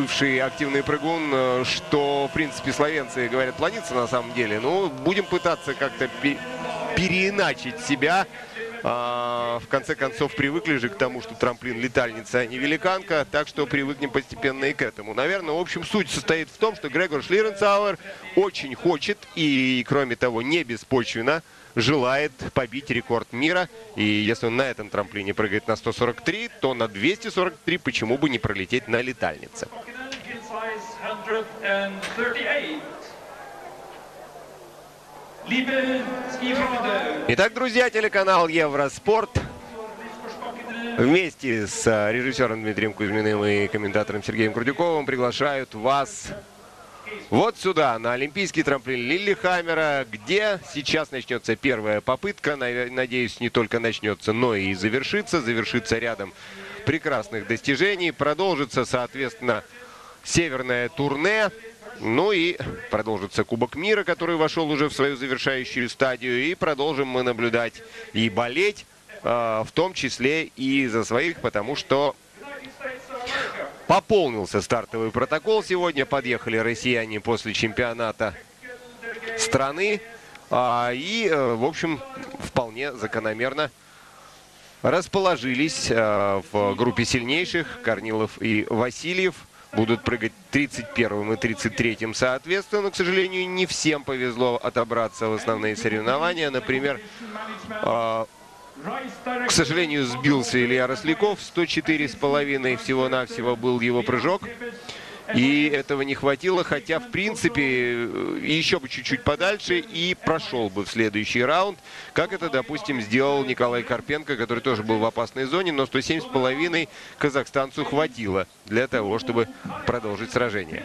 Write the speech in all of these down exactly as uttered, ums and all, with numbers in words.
бывший активный прыгун, что, в принципе, словенцы говорят, планица на самом деле. Ну, будем пытаться как-то переиначить себя. А, в конце концов, привыкли же к тому, что трамплин летальница, а не великанка, так что привыкнем постепенно и к этому. Наверное, в общем, суть состоит в том, что Грегор Шлиренцауэр очень хочет и, кроме того, не беспочвенно желает побить рекорд мира. И если он на этом трамплине прыгает на сто сорок три, то на двести сорок три почему бы не пролететь на летальнице. Итак, друзья, телеканал Евроспорт вместе с режиссером Дмитрием Кузьминым и комментатором Сергеем Крутюковым приглашают вас вот сюда, на олимпийский трамплин Лиллехаммера, где сейчас начнется первая попытка. Надеюсь, не только начнется, но и завершится. Завершится рядом прекрасных достижений. Продолжится, соответственно, северное турне. Ну и продолжится Кубок мира, который вошел уже в свою завершающую стадию. И продолжим мы наблюдать и болеть, в том числе и за своих, потому что пополнился стартовый протокол сегодня. Подъехали россияне после чемпионата страны. И, в общем, вполне закономерно расположились в группе сильнейших. Корнилов и Васильев будут прыгать тридцать первым и тридцать третьим соответственно. Но, к сожалению, не всем повезло отобраться в основные соревнования. Например, к сожалению, сбился Илья Росляков. сто четыре с половиной всего-навсего был его прыжок. И этого не хватило, хотя, в принципе, еще бы чуть-чуть подальше и прошел бы в следующий раунд. Как это, допустим, сделал Николай Карпенко, который тоже был в опасной зоне, но сто семь с половиной казахстанцу хватило для того, чтобы продолжить сражение.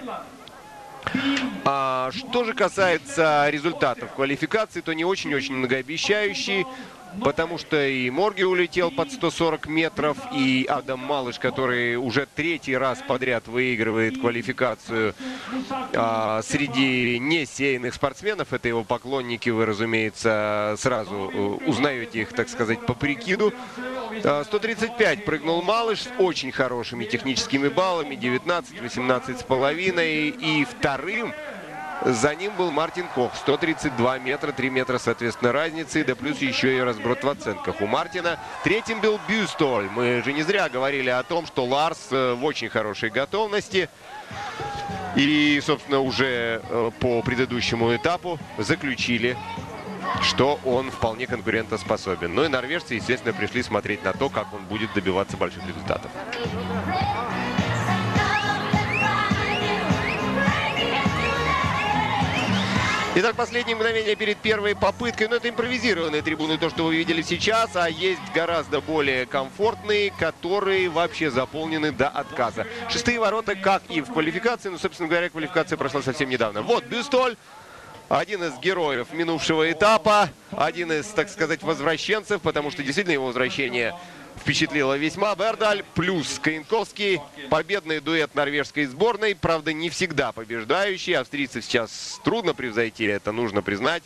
А что же касается результатов квалификации, то не очень-очень многообещающие. Потому что и Морги улетел под сто сорок метров, и Адам Малыш, который уже третий раз подряд выигрывает квалификацию а, среди несеянных спортсменов. Это его поклонники, вы, разумеется, сразу узнаете их, так сказать, по прикиду. сто тридцать пять прыгнул Малыш с очень хорошими техническими баллами, девятнадцать, восемнадцать с половиной, и вторым за ним был Мартин Кох, сто тридцать два метра, три метра, соответственно, разницы, да плюс еще и разброд в оценках у Мартина. Третьим был Бюстоль. Мы же не зря говорили о том, что Ларс в очень хорошей готовности. И, собственно, уже по предыдущему этапу заключили, что он вполне конкурентоспособен. Ну и норвежцы, естественно, пришли смотреть на то, как он будет добиваться больших результатов. Итак, последние мгновения перед первой попыткой. Но это импровизированные трибуны, то, что вы видели сейчас. А есть гораздо более комфортные, которые вообще заполнены до отказа. Шестые ворота, как и в квалификации. Ну, собственно говоря, квалификация прошла совсем недавно. Вот Бюстоль. Один из героев минувшего этапа. Один из, так сказать, возвращенцев. Потому что действительно его возвращение впечатлило весьма. Бердаль плюс Каинковский. Победный дуэт норвежской сборной. Правда, не всегда побеждающий. Австрийцев сейчас трудно превзойти, это нужно признать.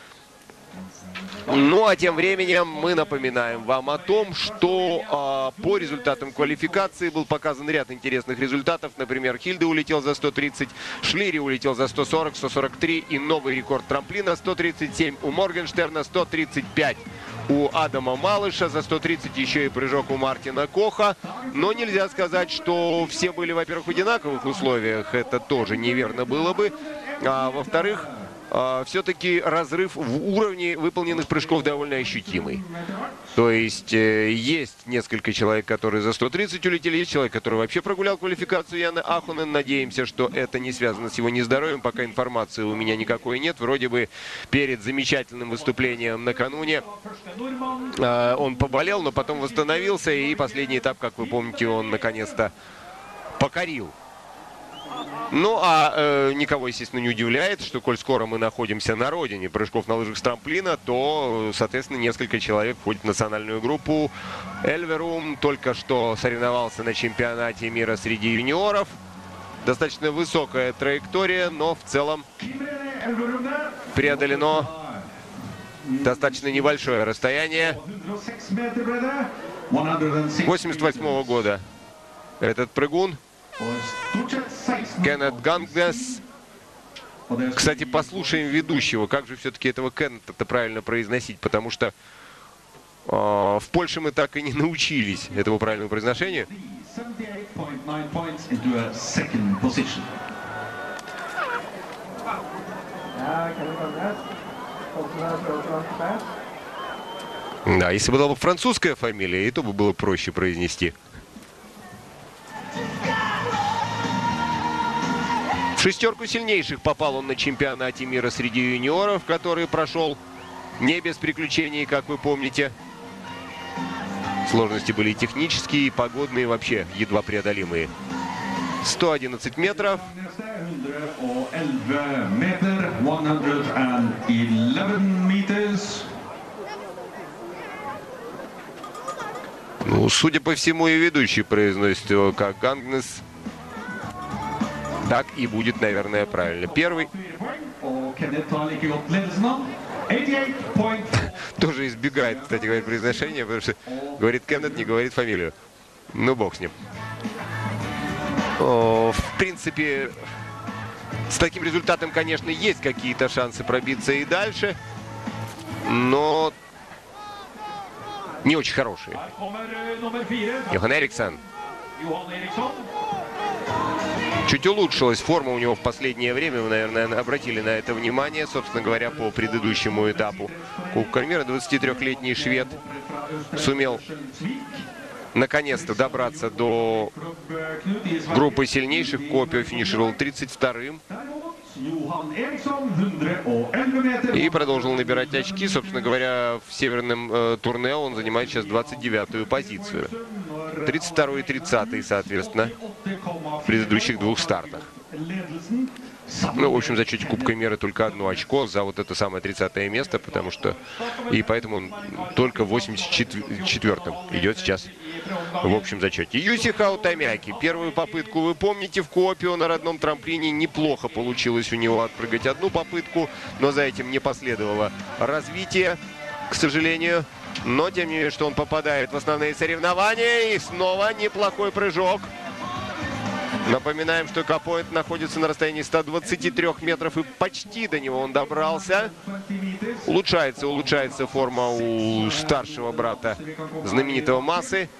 Ну, а тем временем мы напоминаем вам о том, что а, по результатам квалификации был показан ряд интересных результатов. Например, Хильде улетел за сто тридцать, Шлири улетел за сто сорок, сто сорок три и новый рекорд трамплина сто тридцать семь у Моргенштерна, сто тридцать пять у Адама Малыша, за сто тридцать еще и прыжок у Мартина Коха. Но нельзя сказать, что все были, во-первых, в одинаковых условиях. Это тоже неверно было бы. А во-вторых, все-таки разрыв в уровне выполненных прыжков довольно ощутимый. То есть э, есть несколько человек, которые за сто тридцать улетели, есть человек, который вообще прогулял квалификацию, Яна Ахунен. Надеемся, что это не связано с его нездоровьем. Пока информации у меня никакой нет. Вроде бы перед замечательным выступлением накануне э, он поболел, но потом восстановился. И последний этап, как вы помните, он наконец-то покорил. Ну, а э, никого, естественно, не удивляет, что, коль скоро мы находимся на родине прыжков на лыжах с трамплина, то, соответственно, несколько человек входит в национальную группу. Эльверум только что соревновался на чемпионате мира среди юниоров. Достаточно высокая траектория, но в целом преодолено достаточно небольшое расстояние. восемьдесят восьмого года этот прыгун. Кеннет Гангнес. Кстати, послушаем ведущего. Как же все-таки этого Кеннета правильно произносить? Потому что э, в Польше мы так и не научились этому правильному произношению. Да, если бы была бы французская фамилия, и то бы было проще произнести. В шестерку сильнейших попал он на чемпионате мира среди юниоров, который прошел не без приключений, как вы помните. Сложности были и технические, и погодные, вообще едва преодолимые. сто одиннадцать метров. Ну, судя по всему, и ведущий произносит его как Гангнес. Так и будет, наверное, правильно. Первый. Тоже избегает, кстати говоря, произношения, потому что говорит Кеннет, не говорит фамилию. Ну, бог с ним. О, в принципе, с таким результатом, конечно, есть какие-то шансы пробиться и дальше. Но не очень хорошие. Йохан Эриксон. Чуть улучшилась форма у него в последнее время. Вы, наверное, обратили на это внимание. Собственно говоря, по предыдущему этапу Кубка мира двадцатитрёхлетний швед сумел наконец-то добраться до группы сильнейших. Копио финишировал тридцать вторым. И продолжил набирать очки. Собственно говоря, в северном э, турне он занимает сейчас двадцать девятую позицию. тридцать второй и тридцатый, соответственно, в предыдущих двух стартах. Ну, в общем, в зачете Кубка мира только одно очко за вот это самое тридцатое место, потому что... И поэтому он только в восемьдесят четвёртом идет сейчас в общем зачете. Юси Хаутамяки. Первую попытку вы помните в Копио на родном трамплине. Неплохо получилось у него отпрыгать одну попытку, но за этим не последовало развитие, к сожалению. Но, тем не менее, что он попадает в основные соревнования. И снова неплохой прыжок. Напоминаем, что Капоинт находится на расстоянии ста двадцати трёх метров, и почти до него он добрался. Улучшается, улучшается форма у старшего брата знаменитого Массы.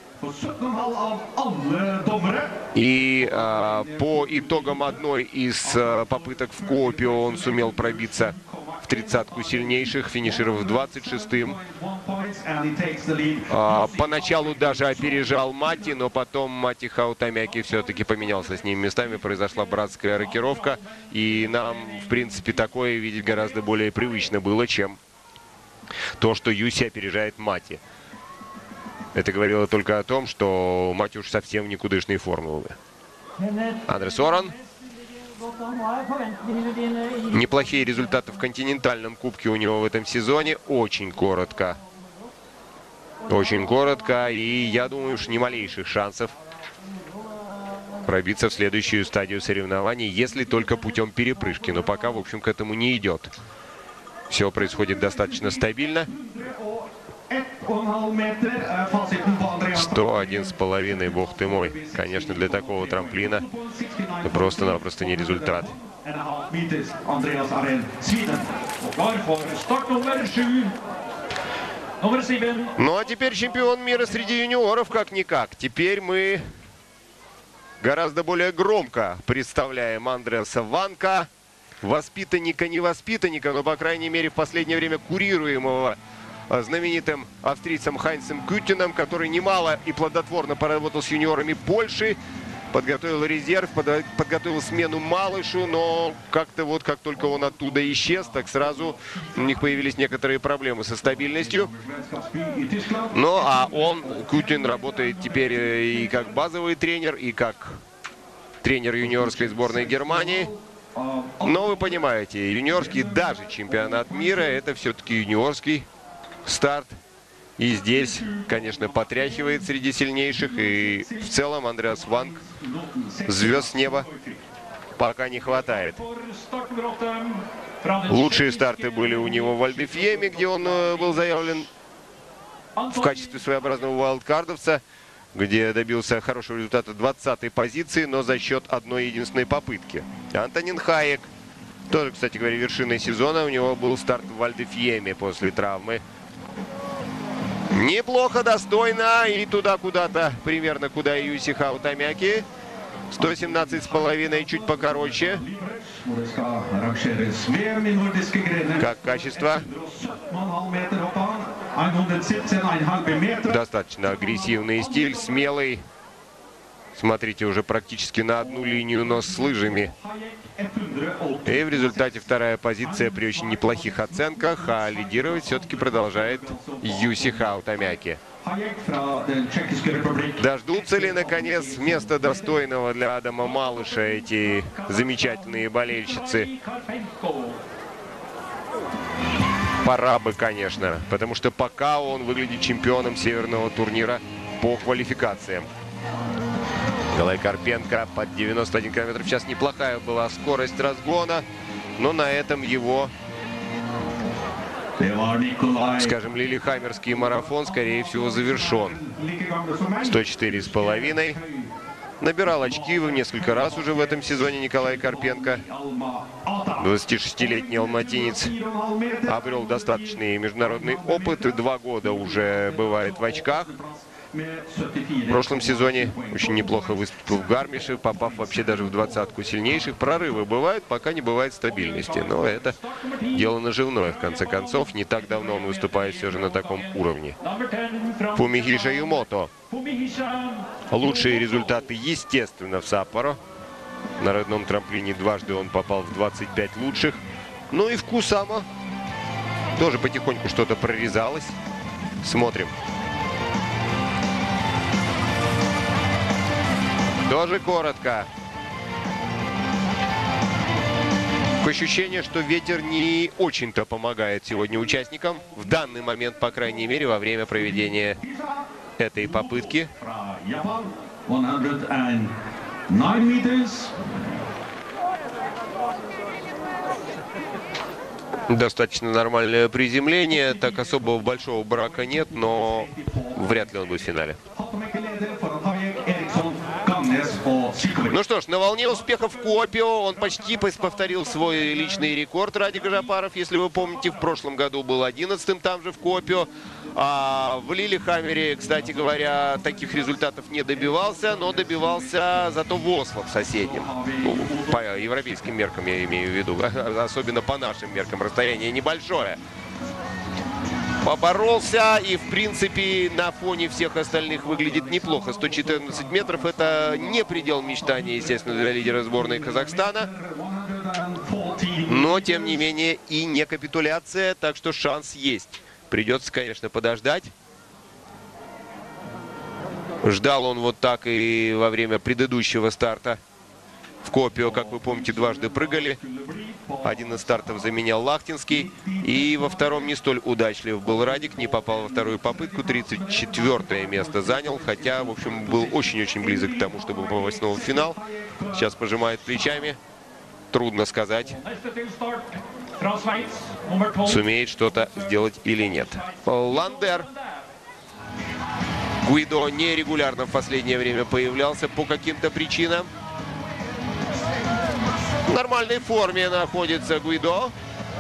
И а, по итогам одной из а, попыток в Копио он сумел пробиться в тридцатку сильнейших, финишировав двадцать шестым. А, поначалу даже опережал Мати, но потом Мати Хаутамяки все-таки поменялся с ними местами. Произошла братская рокировка. И нам, в принципе, такое видеть гораздо более привычно было, чем то, что Юси опережает Мати. Это говорило только о том, что Мати уж совсем никудышной формы. Андрес Оран. Неплохие результаты в континентальном кубке у него в этом сезоне. Очень коротко. Очень коротко. И я думаю, что ни малейших шансов пробиться в следующую стадию соревнований, если только путем перепрыжки. Но пока, в общем, к этому не идет. Все происходит достаточно стабильно. сто один с половиной, бог ты мой. Конечно, для такого трамплина это просто-напросто не результат. Ну а теперь чемпион мира среди юниоров, как-никак. Теперь мы гораздо более громко представляем Андреаса Ванка. Воспитанника, не воспитанника, но, по крайней мере, в последнее время курируемого знаменитым австрийцем Хайнцем Гюттином, который немало и плодотворно поработал с юниорами Польши, подготовил резерв, подготовил смену Малышу, но как-то вот как только он оттуда исчез, так сразу у них появились некоторые проблемы со стабильностью. Ну а он, Гюттин, работает теперь и как базовый тренер, и как тренер юниорской сборной Германии. Но вы понимаете, юниорский даже чемпионат мира — это все-таки юниорский старт. И здесь, конечно, потряхивает среди сильнейших. И в целом Андреас Ванк звезд с неба пока не хватает. Лучшие старты были у него в Альдефьеме, где он был заявлен в качестве своеобразного вайлдкардовца. где добился хорошего результата двадцатой позиции, но за счет одной единственной попытки. Антонин Хаек. Тоже, кстати говоря, вершиной сезона. У него был старт в Вальдефьеме после травмы. Неплохо, достойно. И туда куда-то, примерно куда и Юсихау Томяки. сто семнадцать с половиной, чуть покороче. Как качество? Достаточно агрессивный стиль, смелый. Смотрите, уже практически на одну линию, но с лыжами. И в результате вторая позиция при очень неплохих оценках, а лидировать все-таки продолжает Юсихау Томяки. Дождутся ли, наконец, места достойного для Адама Малыша эти замечательные болельщицы? Пора бы, конечно, потому что пока он выглядит чемпионом северного турнира по квалификациям. Николай Карпенко под девяносто один километр в час. Неплохая была скорость разгона, но на этом его, скажем, лилихаммерский марафон, скорее всего, завершен. сто четыре с половиной. Набирал очки несколько раз уже в этом сезоне Николай Карпенко. двадцатишестилетний алматинец обрел достаточный международный опыт. И два года уже бывает в очках. В прошлом сезоне очень неплохо выступил в Гармише, попав вообще даже в двадцатку сильнейших. Прорывы бывают, пока не бывает стабильности. Но это дело наживное, в конце концов. Не так давно он выступает все же на таком уровне. Фумихиша Юмото. Лучшие результаты, естественно, в Саппоро. На родном трамплине дважды он попал в двадцать пять лучших. Ну и в Кусама тоже потихоньку что-то прорезалось. Смотрим. Тоже коротко. Ощущение, что ветер не очень-то помогает сегодня участникам. В данный момент, по крайней мере, во время проведения этой попытки. Достаточно нормальное приземление. Так особого большого брака нет, но вряд ли он будет в финале. Ну что ж, на волне успехов в Куопио он почти повторил свой личный рекорд. Радик Жапаров, если вы помните, в прошлом году был одиннадцатым там же в Куопио. А в Лилихаммере, кстати говоря, таких результатов не добивался, но добивался зато в Осло, в соседнем. Ну, по европейским меркам я имею в виду, особенно по нашим меркам расстояние небольшое. Поборолся и, в принципе, на фоне всех остальных выглядит неплохо. сто четырнадцать метров – это не предел мечтания, естественно, для лидера сборной Казахстана. Но, тем не менее, и не капитуляция, так что шанс есть. Придется, конечно, подождать. Ждал он вот так и во время предыдущего старта. В Куопио, как вы помните, дважды прыгали. Один из стартов заменял Лахтинский. И во втором не столь удачлив был Радик. Не попал во вторую попытку. тридцать четвёртое место занял. Хотя, в общем, был очень-очень близок к тому, чтобы попасть снова в финал. Сейчас пожимает плечами. Трудно сказать, сумеет что-то сделать или нет. Ландер. Гуидо нерегулярно в последнее время появлялся по каким-то причинам. В нормальной форме находится Гуидо.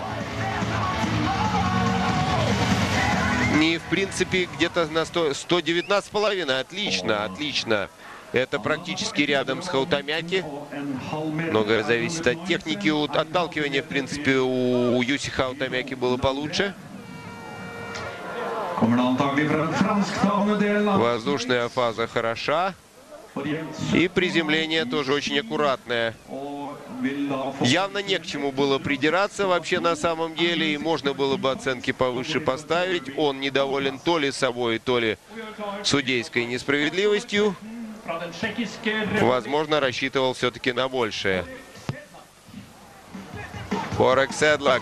И, в принципе, где-то на сто девятнадцать с половиной. Отлично, отлично. Это практически рядом с Хаутомяки. Многое зависит от техники. Отталкивание, в принципе, у Юсихау Томяки было получше. Воздушная фаза хороша. И приземление тоже очень аккуратное. Явно не к чему было придираться вообще на самом деле. И можно было бы оценки повыше поставить. Он недоволен то ли собой, то ли судейской несправедливостью. Возможно, рассчитывал все-таки на большее. Орек Седлак.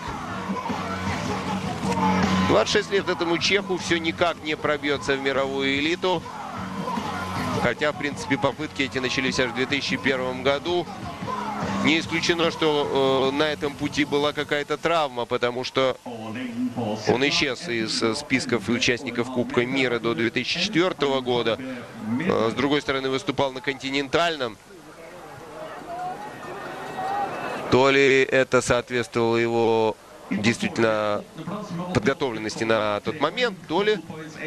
двадцать шесть лет этому чеху, все никак не пробьется в мировую элиту. Хотя, в принципе, попытки эти начались аж в две тысячи первом году. Не исключено, что э, на этом пути была какая-то травма, потому что Он исчез из списков участников Кубка мира до две тысячи четвёртого года. С другой стороны, выступал на континентальном. То ли это соответствовало его действительно подготовленности на тот момент, то ли,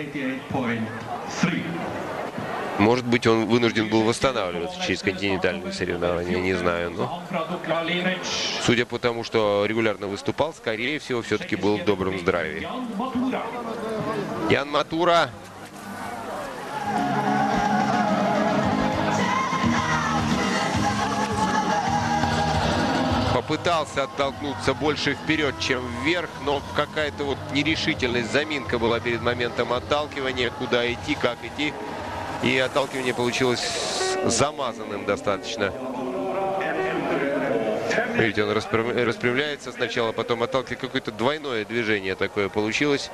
может быть, он вынужден был восстанавливаться через континентальные соревнования, не знаю. Но судя по тому, что регулярно выступал, скорее всего, все-таки был в добром здравии. Ян Матура. Попытался оттолкнуться больше вперед, чем вверх, но какая-то вот нерешительность, заминка была перед моментом отталкивания, куда идти, как идти. И отталкивание получилось замазанным достаточно. Видите, он распрямляется сначала, потом отталкивает. Какое-то двойное движение такое получилось.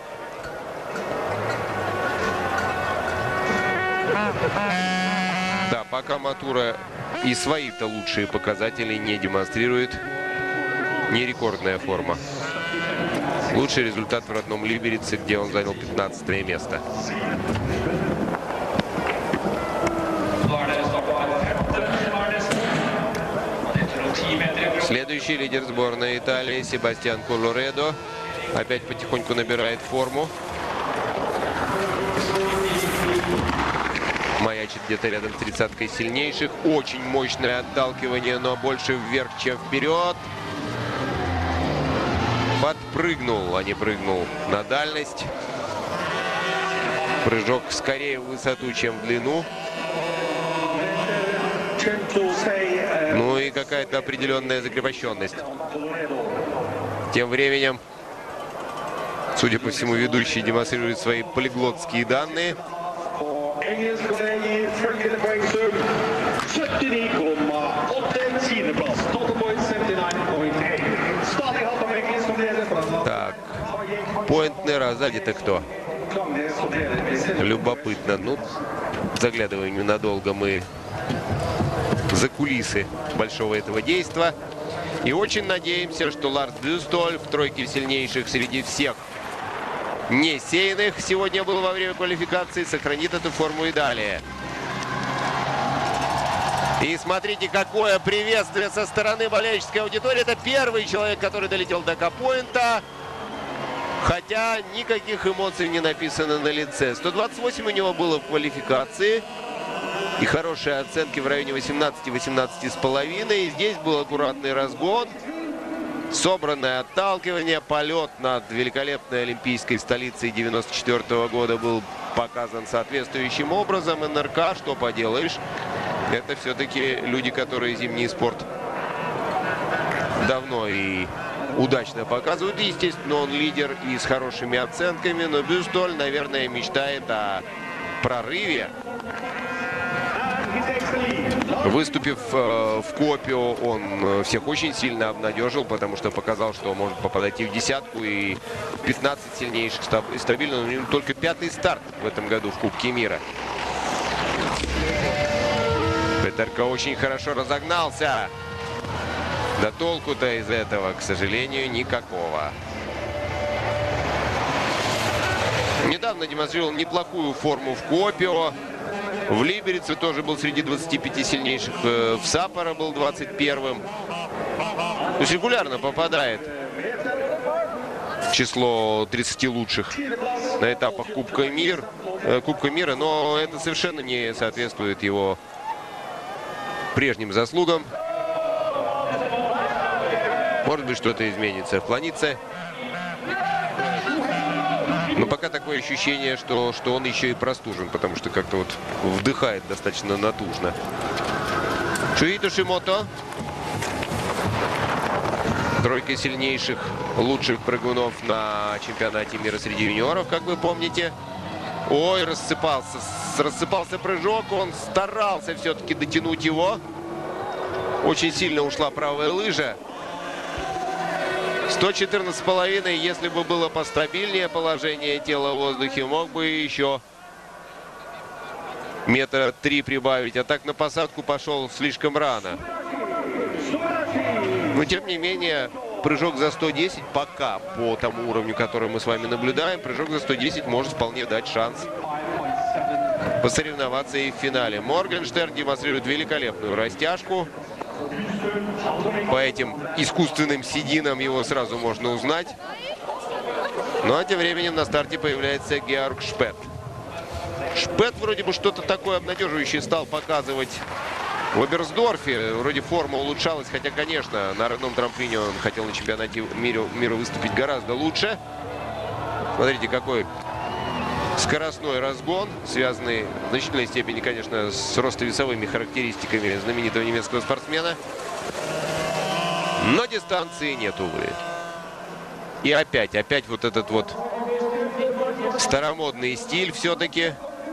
Да, пока Матура и свои-то лучшие показатели не демонстрирует. Не рекордная форма. Лучший результат в родном Либерице, где он занял пятнадцатое место. Следующий лидер сборной Италии Себастьян Коллоредо. Опять потихоньку набирает форму. Маячит где-то рядом с тридцаткой сильнейших. Очень мощное отталкивание, но больше вверх, чем вперед. Подпрыгнул, а не прыгнул на дальность. Прыжок скорее в высоту, чем в длину. Ну и какая-то определенная закрепощенность. Тем временем, судя по всему, ведущий демонстрирует свои полиглотские данные. Так, Пойнтнер, а сзади-то кто? Любопытно. Ну, заглядываем ненадолго мы за кулисы большого этого действа. И очень надеемся, что Ларс Бюстоль в тройке сильнейших среди всех не сеянных сегодня был во время квалификации, сохранит эту форму и далее. И смотрите, какое приветствие со стороны болельческой аудитории. Это первый человек, который долетел до капоинта. Хотя никаких эмоций не написано на лице. сто двадцать восемь у него было в квалификации. И хорошие оценки в районе восемнадцати-восемнадцати с половиной. И здесь был аккуратный разгон. Собранное отталкивание. Полет над великолепной олимпийской столицей девяносто четвёртого года был показан соответствующим образом. эн эр ка, что поделаешь. Это все-таки люди, которые зимний спорт давно и удачно показывают. Естественно, он лидер и с хорошими оценками. Но Бюстоль, наверное, мечтает о прорыве. Выступив э, в Копио, он всех очень сильно обнадежил, потому что показал, что может попадать и в десятку, и в пятнадцать сильнейших стабильно. Но у него только пятый старт в этом году в Кубке мира. Петерка очень хорошо разогнался. Да толку-то из этого, к сожалению, никакого. Недавно демонстрировал неплохую форму в Копио. В Либерице тоже был среди двадцати пяти сильнейших. В Саппоро был двадцать первым. То есть регулярно попадает в число тридцати лучших на этапах Кубка мира. Кубка мира, но это совершенно не соответствует его прежним заслугам. Может быть, что-то изменится в планице. Но пока такое ощущение, что, что он еще и простужен, потому что как-то вот вдыхает достаточно натужно. Шуито Шимото. Тройка сильнейших, лучших прыгунов на чемпионате мира среди юниоров, как вы помните. Ой, рассыпался. Рассыпался прыжок. Он старался все-таки дотянуть его. Очень сильно ушла правая лыжа. сто четырнадцать с половиной, если бы было постабильнее положение тела в воздухе, мог бы еще метра три прибавить. А так на посадку пошел слишком рано. Но тем не менее, прыжок за сто десять пока по тому уровню, который мы с вами наблюдаем, прыжок за сто десять может вполне дать шанс посоревноваться и в финале. Моргенштерн демонстрирует великолепную растяжку. По этим искусственным сединам его сразу можно узнать. Ну а тем временем на старте появляется Георг Шпет. Шпет вроде бы что-то такое обнадеживающее стал показывать в Оберсдорфе. Вроде форма улучшалась, хотя, конечно, на родном трамплине он хотел на чемпионате мира, мира выступить гораздо лучше. Смотрите, какой скоростной разгон, связанный в значительной степени, конечно, с ростовесовыми характеристиками знаменитого немецкого спортсмена. Но дистанции нет, увы. И опять, опять вот этот вот старомодный стиль все-таки.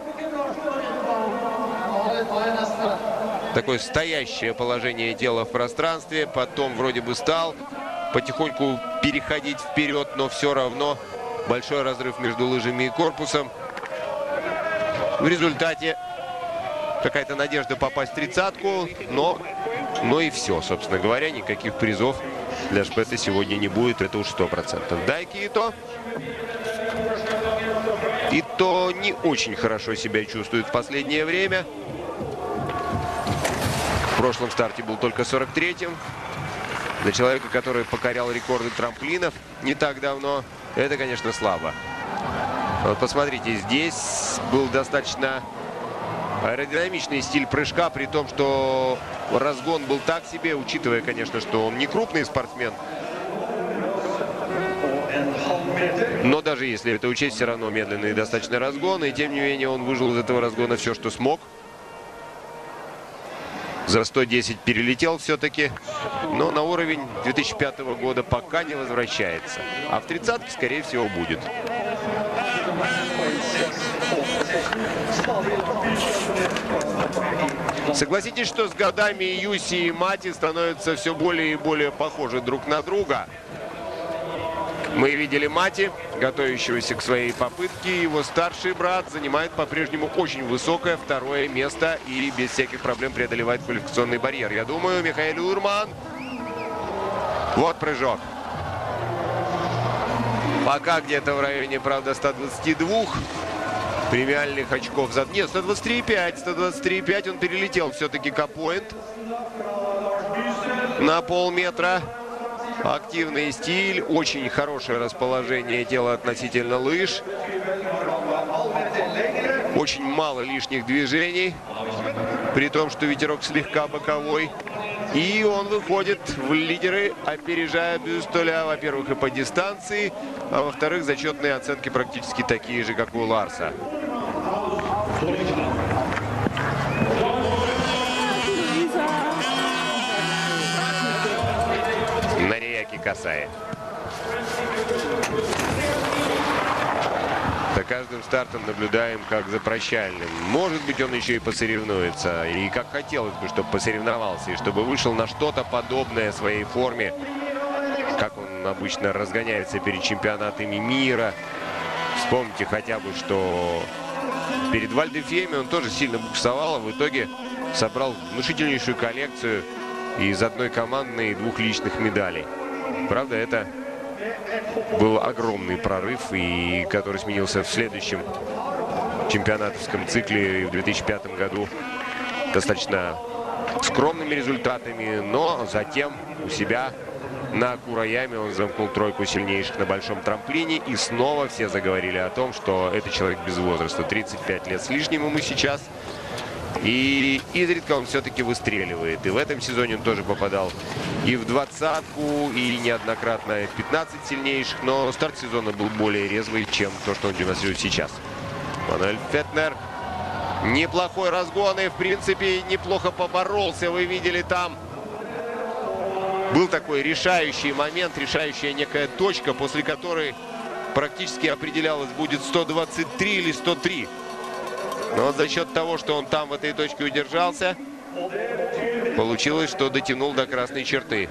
Такое стоящее положение тела в пространстве. Потом вроде бы стал потихоньку переходить вперед, но все равно большой разрыв между лыжами и корпусом. В результате какая-то надежда попасть в тридцатку, но, но и все, собственно говоря. Никаких призов для Шпета сегодня не будет, это уж сто процентов. Дайки Ито. Ито не очень хорошо себя чувствует в последнее время. В прошлом старте был только сорок третьим. Для человека, который покорял рекорды трамплинов не так давно, это, конечно, слабо. Вот посмотрите, здесь был достаточно аэродинамичный стиль прыжка, при том, что разгон был так себе, учитывая, конечно, что он не крупный спортсмен. Но даже если это учесть, все равно медленный достаточно разгон. И тем не менее он выжил из этого разгона все, что смог. За сто десять перелетел все-таки. Но на уровень две тысячи пятого года пока не возвращается. А в тридцатке, скорее всего, будет. Согласитесь, что с годами Юси и Мати становятся все более и более похожи друг на друга. Мы видели Мати, готовящегося к своей попытке. Его старший брат занимает по-прежнему очень высокое второе место и без всяких проблем преодолевает квалификационный барьер. Я думаю, Михаэль Урман. Вот прыжок. Пока где-то в районе, правда, ста двадцати двух премиальных очков за... Нет, сто двадцать три и пять. сто двадцать три и пять он перелетел все-таки кап-поинт на полметра. Активный стиль, очень хорошее расположение тела относительно лыж. Очень мало лишних движений, при том, что ветерок слегка боковой. И он выходит в лидеры, опережая Бюстоля, во-первых, и по дистанции, а во-вторых, зачетные оценки практически такие же, как у Ларса. Нариаки Касаи. За каждым стартом наблюдаем как за прощальным. Может быть, он еще и посоревнуется. И как хотелось бы, чтобы посоревновался. И чтобы вышел на что-то подобное своей форме. Как он обычно разгоняется перед чемпионатами мира. Вспомните хотя бы, что перед Вальдефьеми он тоже сильно буксовал. А в итоге собрал внушительнейшую коллекцию из одной командной и двух личных медалей. Правда, это был огромный прорыв, и который сменился в следующем чемпионатовском цикле в две тысячи пятом году достаточно скромными результатами, но затем у себя на Кураяме он замкнул тройку сильнейших на большом трамплине, и снова все заговорили о том, что это человек без возраста. тридцать пять лет с лишним ему сейчас. И изредка он все-таки выстреливает. И в этом сезоне он тоже попадал и в двадцатку, и неоднократно в пятнадцать сильнейших. Но старт сезона был более резвый, чем то, что он демонстрирует сейчас. Мануэль Фетнер. Неплохой разгон и, в принципе, неплохо поборолся. Вы видели там. Был такой решающий момент, решающая некая точка, после которой практически определялось, будет сто двадцать три или сто три. Но за счет того, что он там в этой точке удержался, получилось, что дотянул до красной черты.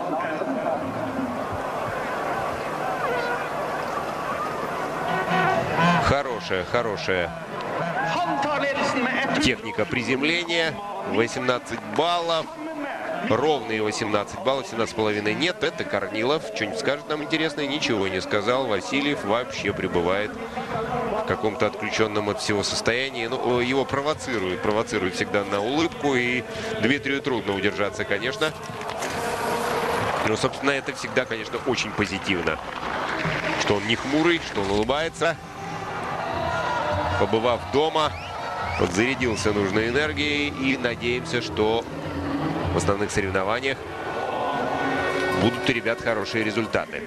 Хорошая, хорошая техника приземления. восемнадцать баллов. ровные восемнадцать баллов, семнадцать с половиной нет. Это Корнилов. Что-нибудь скажет нам интересное? Ничего не сказал. Васильев вообще пребывает в каком-то отключенном от всего состоянии. Ну, его провоцируют, провоцируют всегда на улыбку. И Дмитрию трудно удержаться, конечно. Но, собственно, это всегда, конечно, очень позитивно. Что он не хмурый, что он улыбается. Побывав дома, подзарядился нужной энергией. И надеемся, что в основных соревнованиях будут у ребят хорошие результаты.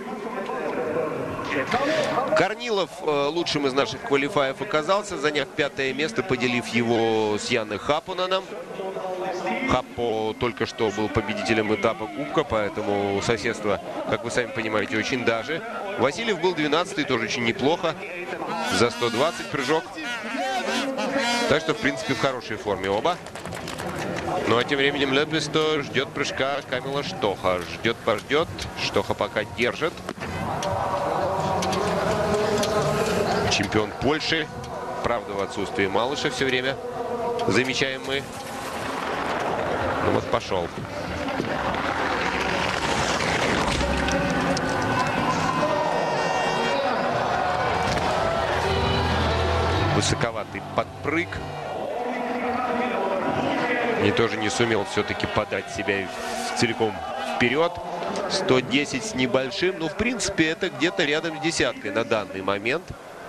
Корнилов э, лучшим из наших квалифаев оказался, заняв пятое место, поделив его с Яной Хапунаном. Хаппо только что был победителем этапа Кубка, поэтому соседство, как вы сами понимаете, очень даже. Васильев был двенадцатый, тоже очень неплохо. За сто двадцать прыжок. Так что, в принципе, в хорошей форме оба. Ну а тем временем Лепесто ждет прыжка Камила Штоха. Ждет, пождет. Штоха пока держит. Чемпион Польши. Правда, в отсутствии Малыша все время. Замечаем мы. Ну вот пошел. Высоковатый подпрыг. И тоже не сумел все-таки подать себя целиком вперед. сто десять с небольшим. Ну, в принципе, это где-то рядом с десяткой на данный момент.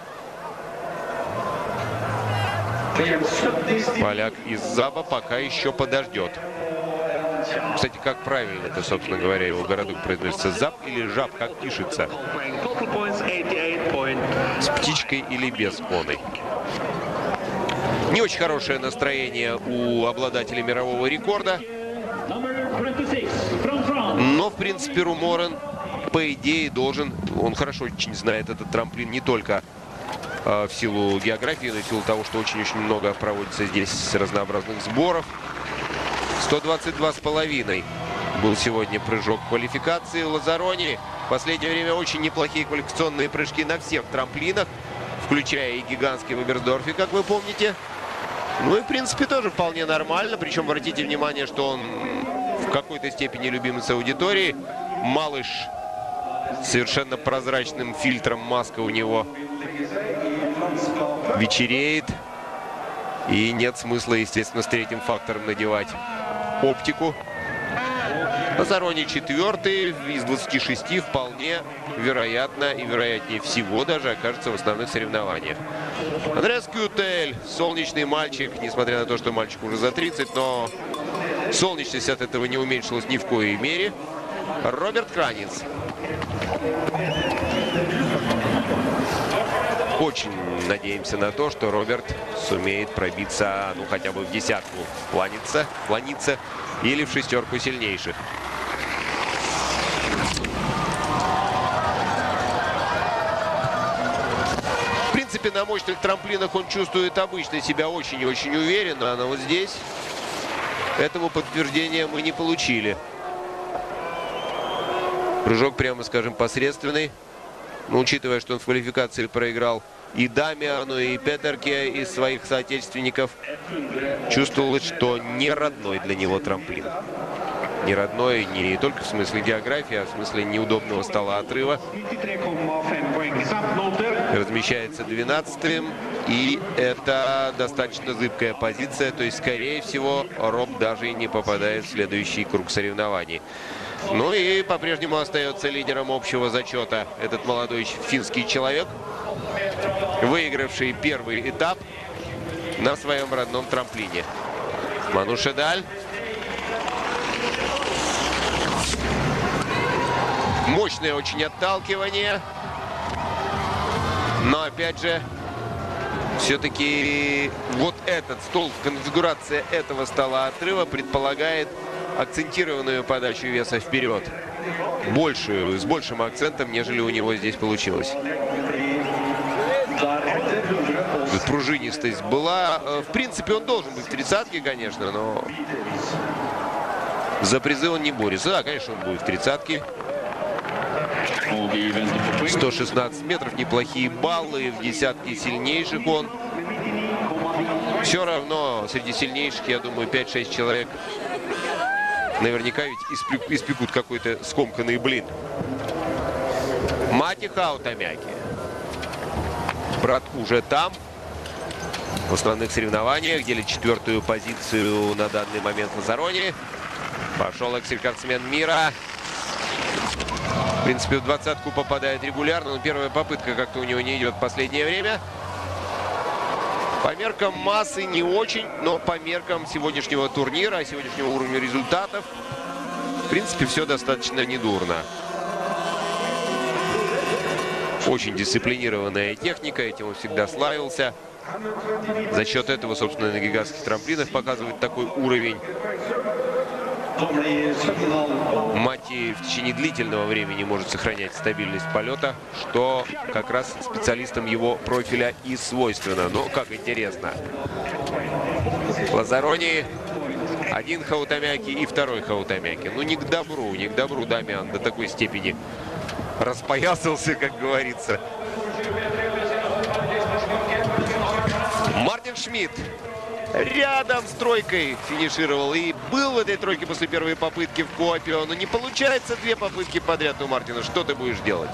Поляк из Заба пока еще подождет. Кстати, как правильно это, собственно говоря, его городок произносится? Заб или Жаб, как пишется? С птичкой или без оной? Не очень хорошее настроение у обладателя мирового рекорда. Но, в принципе, Руморен, по идее, должен... Он хорошо очень знает этот трамплин не только э, в силу географии, но и в силу того, что очень-очень много проводится здесь разнообразных сборов. сто двадцать два с половиной был сегодня прыжок квалификации у Лазарони. В последнее время очень неплохие квалификационные прыжки на всех трамплинах, включая и гигантский в Эберсдорфе, как вы помните. Ну и, в принципе, тоже вполне нормально. Причем, обратите внимание, что он в какой-то степени любимец аудитории. Малыш с совершенно прозрачным фильтром, маска у него вечереет. И нет смысла, естественно, с третьим фактором надевать оптику. Лазарони четвертый из двадцати шести вполне вероятно и вероятнее всего даже окажется в основных соревнованиях. Андреас Кютель, солнечный мальчик, несмотря на то, что мальчик уже за тридцать, но солнечность от этого не уменьшилась ни в коей мере. Роберт Кранец. Очень надеемся на то, что Роберт сумеет пробиться, ну, хотя бы в десятку планиться, планиться или в шестерку сильнейших. В принципе, на мощных трамплинах он чувствует обычно себя очень и очень уверенно, но вот здесь этого подтверждения мы не получили. Прыжок, прямо скажем, посредственный. Но учитывая, что он в квалификации проиграл и Дамиану, и Петерке из своих соотечественников, чувствовалось, что не родной для него трамплин. Не родной не только в смысле географии, а в смысле неудобного стола отрыва. Размещается двенадцатым, и это достаточно зыбкая позиция. То есть, скорее всего, Роб даже и не попадает в следующий круг соревнований. Ну и по-прежнему остается лидером общего зачета этот молодой финский человек, выигравший первый этап на своем родном трамплине. Ману Шедаль. Мощное очень отталкивание. Но опять же, все-таки вот этот стол, конфигурация этого стола отрыва предполагает акцентированную подачу веса вперед. Большую, с большим акцентом, нежели у него здесь получилось. Пружинистость была. В принципе, он должен быть в тридцатке, конечно, но за призы он не борется. Да, конечно, он будет в тридцатке. сто шестнадцать метров, неплохие баллы. В десятке сильнейших он. Все равно среди сильнейших, я думаю, пять-шесть человек наверняка ведь испекут какой-то скомканный блин. Мати Хаутамяки. Брат уже там. В основных соревнованиях делит четвертую позицию на данный момент Лазарони. Пошел экс-рекордсмен мира. В принципе, в двадцатку попадает регулярно, но первая попытка как-то у него не идет в последнее время. По меркам массы не очень, но по меркам сегодняшнего турнира, сегодняшнего уровня результатов, в принципе, все достаточно недурно. Очень дисциплинированная техника, этим он всегда славился. За счет этого, собственно, на гигантских трамплинах показывает такой уровень. Мати в течение длительного времени может сохранять стабильность полета, что как раз специалистам его профиля и свойственно. Но как интересно. Лазарони, один Хаутамяки и второй Хаутамяки. Ну не к добру, не к добру Дамиан до такой степени распоясался, как говорится. Мартин Шмидт рядом с тройкой финишировал и был в этой тройке после первой попытки в Куопио. Но не получается две попытки подряд у Мартина. Что ты будешь делать?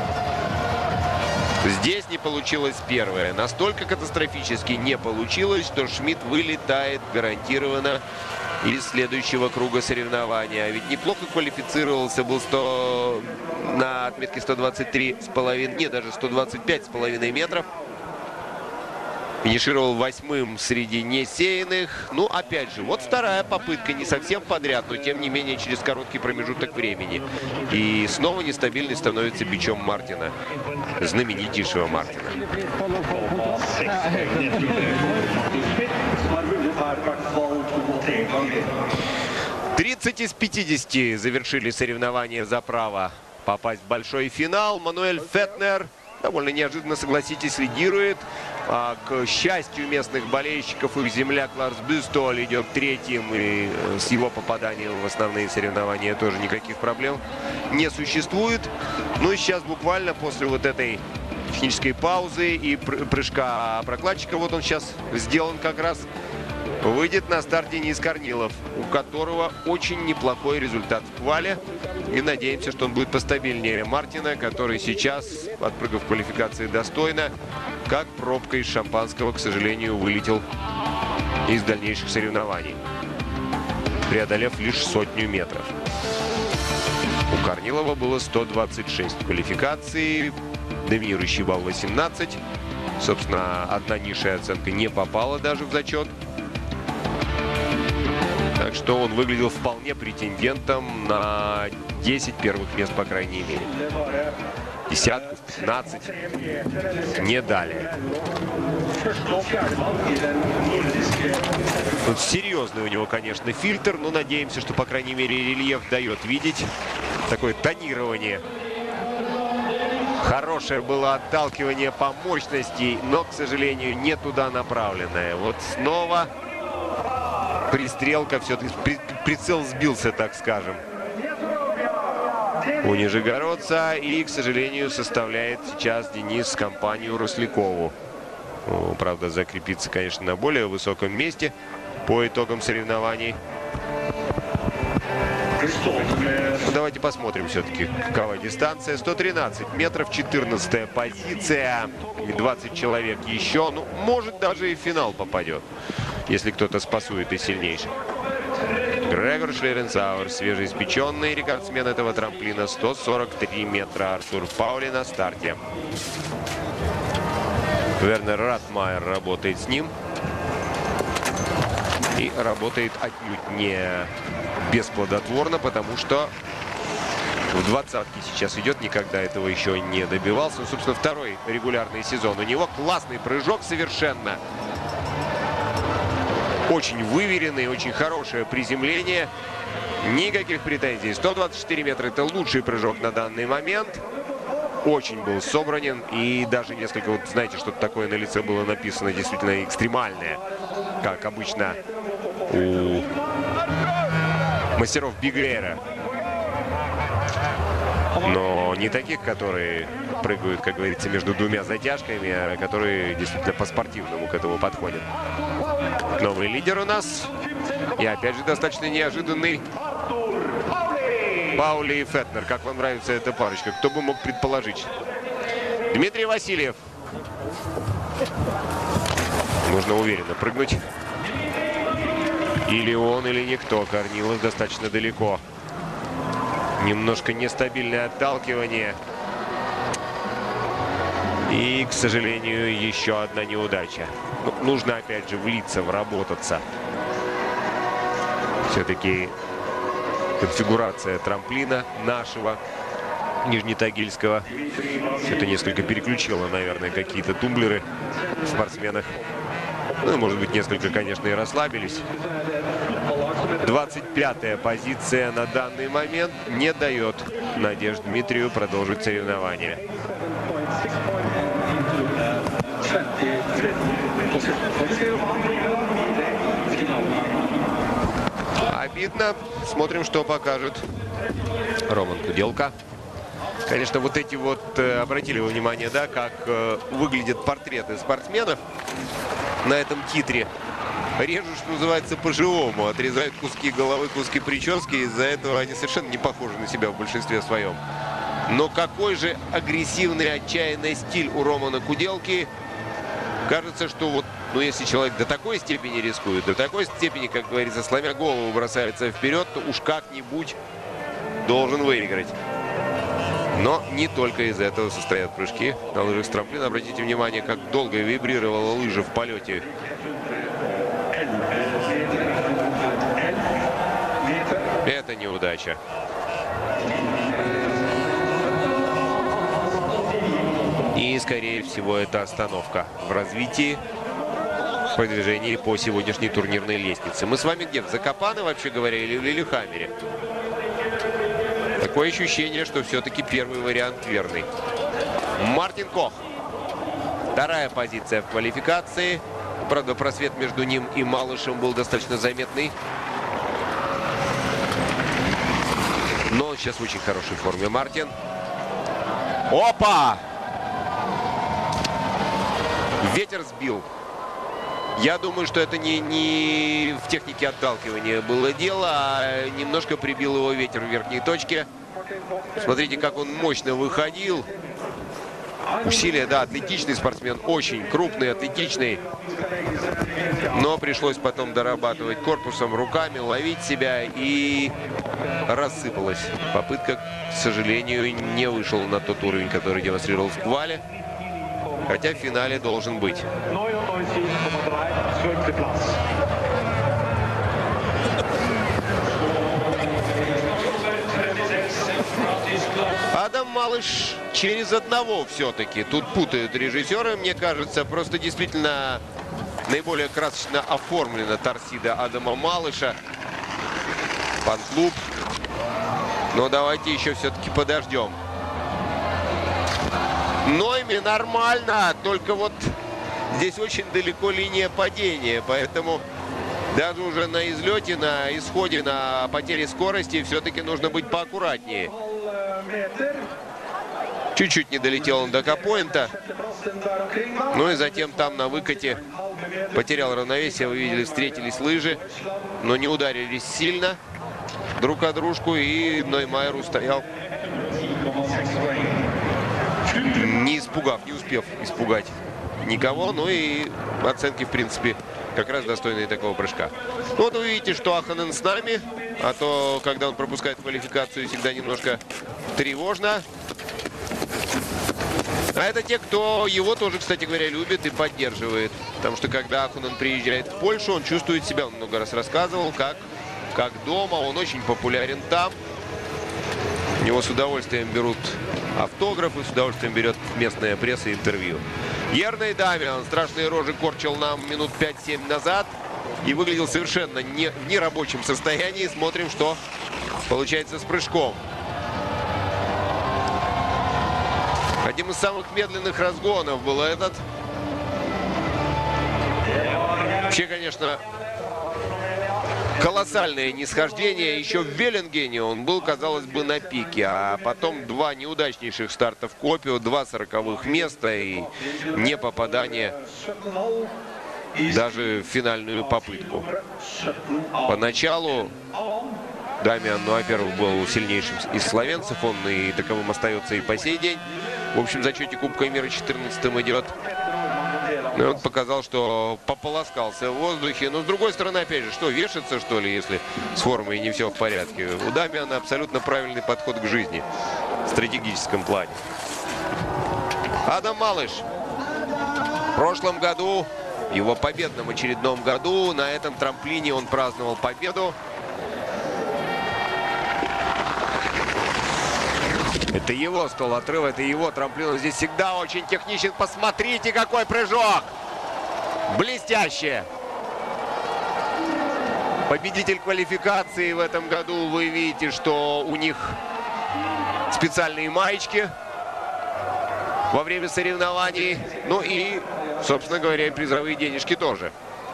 Здесь не получилось первая. Настолько катастрофически не получилось, что Шмидт вылетает гарантированно из следующего круга соревнования. А ведь неплохо квалифицировался, был сто на отметке сто двадцать три с половиной, не, даже сто двадцать пять с половиной метров. Финишировал восьмым среди несеянных. Ну, опять же, вот вторая попытка, не совсем подряд, но тем не менее через короткий промежуток времени. И снова нестабильный становится бичом Мартина, знаменитейшего Мартина. тридцать из пятидесяти завершили соревнования за право попасть в большой финал. Мануэль Фетнер довольно неожиданно, согласитесь, лидирует. А, к счастью местных болельщиков, их земляк Ларс Бюстоль идет третьим. И с его попаданием в основные соревнования тоже никаких проблем не существует. Ну и сейчас буквально после вот этой технической паузы и прыжка прокладчика, вот он сейчас сделан как раз, выйдет на старт Денис Корнилов, у которого очень неплохой результат в квале. И надеемся, что он будет постабильнее Мартина, который сейчас, отпрыгав в квалификации достойно, как пробка из шампанского, к сожалению, вылетел из дальнейших соревнований, преодолев лишь сотню метров. У Корнилова было сто двадцать шесть в квалификации, доминирующий балл восемнадцать. Собственно, одна низшая оценка не попала даже в зачет. Так что он выглядел вполне претендентом на десять первых мест, по крайней мере. Десятку, пятнадцать не дали. Тут серьезный у него, конечно, фильтр, но надеемся, что, по крайней мере, рельеф дает видеть такое тонирование. Хорошее было отталкивание по мощности, но, к сожалению, не туда направленное. Вот снова пристрелка, все-таки прицел сбился, так скажем, у нижегородца. И, к сожалению, составляет сейчас Денис компанию Рослякову. Ну, правда, закрепиться, конечно, на более высоком месте по итогам соревнований. Давайте посмотрим все-таки, какова дистанция. сто тринадцать метров, четырнадцатая позиция. двадцать человек еще. Ну, может, даже и в финал попадет, если кто-то спасует из сильнейших. Грегор Шлеренсауэр, свежеиспеченный рекордсмен этого трамплина. сто сорок три метра. Артур Паули на старте. Вернер Ратмайер работает с ним. И работает отнюдь не бесплодотворно, потому что в двадцатке сейчас идет, никогда этого еще не добивался. Ну, собственно, второй регулярный сезон. У него классный прыжок совершенно. Очень выверенный, очень хорошее приземление. Никаких претензий. сто двадцать четыре метра — это лучший прыжок на данный момент. Очень был собранен. И даже несколько, вот знаете, что-то такое на лице было написано, действительно экстремальное, как обычно у мастеров Биг-эйра. Но не таких, которые прыгают, как говорится, между двумя затяжками, а которые действительно по-спортивному к этому подходят. Новый лидер у нас. И опять же достаточно неожиданный Паули и Фетнер. Как вам нравится эта парочка? Кто бы мог предположить? Дмитрий Васильев. Нужно уверенно прыгнуть. Или он, или никто. Корнилов достаточно далеко. Немножко нестабильное отталкивание. И, к сожалению, еще одна неудача. Ну, нужно, опять же, влиться, вработаться. Все-таки конфигурация трамплина нашего нижнетагильского. Это несколько переключило, наверное, какие-то тумблеры в спортсменах. Ну, может быть, несколько, конечно, и расслабились. двадцать пятая позиция на данный момент не дает надежд Дмитрию продолжить соревнования. Обидно. Смотрим, что покажет Роман Куделка. Конечно, вот эти вот, э, обратили вы внимание, да, как э, выглядят портреты спортсменов на этом титре. Режут, что называется, по-живому. Отрезают куски головы, куски прически. Из-за этого они совершенно не похожи на себя в большинстве своем. Но какой же агрессивный, отчаянный стиль у Романа Куделки. Кажется, что вот, ну, если человек до такой степени рискует, до такой степени, как говорится, сломя голову, бросается вперед, то уж как-нибудь должен выиграть. Но не только из этого состоят прыжки на лыжах с трамплина. Обратите внимание, как долго вибрировала лыжа в полете. Это неудача. И, скорее всего, это остановка в развитии, в продвижении по сегодняшней турнирной лестнице. Мы с вами где? В Закопане, вообще говоря, или в Лилихаммере? Такое ощущение, что все-таки первый вариант верный. Мартин Кох. Вторая позиция в квалификации. Правда, просвет между ним и Малышем был достаточно заметный. Но он сейчас в очень хорошей форме. Мартин. Опа! Ветер сбил. Я думаю, что это не, не в технике отталкивания было дело, а немножко прибил его ветер в верхней точке. Смотрите, как он мощно выходил. Усилия, да, атлетичный спортсмен, очень крупный, атлетичный. Но пришлось потом дорабатывать корпусом, руками, ловить себя, и рассыпалась. Попытка, к сожалению, не вышел на тот уровень, который демонстрировал в квале. Хотя в финале должен быть. Адам Малыш через одного все-таки. Тут путают режиссеры, мне кажется. Просто действительно наиболее красочно оформлена торсида Адама Малыша. Фан-клуб. Но давайте еще все-таки подождем. Нойми нормально, только вот здесь очень далеко линия падения, поэтому даже уже на излете, на исходе, на потере скорости все-таки нужно быть поаккуратнее. Чуть-чуть не долетел он до капоинта. Ну и затем там на выкате потерял равновесие. Вы видели, встретились лыжи, но не ударились сильно друг о дружку, и Ноймайер устоял, не испугав, не успев испугать никого. Ну и оценки, в принципе, как раз достойные такого прыжка. Ну, вот вы видите, что Аханен с нами. А то, когда он пропускает квалификацию, всегда немножко тревожно. А это те, кто его тоже, кстати говоря, любит и поддерживает. Потому что, когда Аханен приезжает в Польшу, он чувствует себя, он много раз рассказывал, как, как дома. Он очень популярен там. У него с удовольствием берут автографы, с удовольствием берет местная пресса и интервью. Ерный Дамиан страшные рожи корчил нам минут пять-семь назад и выглядел совершенно не, в нерабочем состоянии. Смотрим, что получается с прыжком. Одним из самых медленных разгонов был этот. Вообще, конечно, колоссальное нисхождение. Еще в Веллингене он был, казалось бы, на пике. А потом два неудачнейших старта в Копио, два сороковых места и не попадание даже в финальную попытку. Поначалу Дамиан Нуаперов был сильнейшим из словенцев. Он и таковым остается и по сей день. В общем, в зачете Кубка мира четырнадцатым идет. Ну, он показал, что пополоскался в воздухе. Но, с другой стороны, опять же, что, вешаться, что ли, если с формой не все в порядке? У Дамиана абсолютно правильный подход к жизни в стратегическом плане. Адам Малыш. В прошлом году, в его победном очередном году, на этом трамплине он праздновал победу. Это его стол отрыва, это его трамплин. Он здесь всегда очень техничен. Посмотрите, какой прыжок! Блестяще! Победитель квалификации в этом году. Вы видите, что у них специальные маечки во время соревнований. Ну и, собственно говоря, и призовые денежки тоже.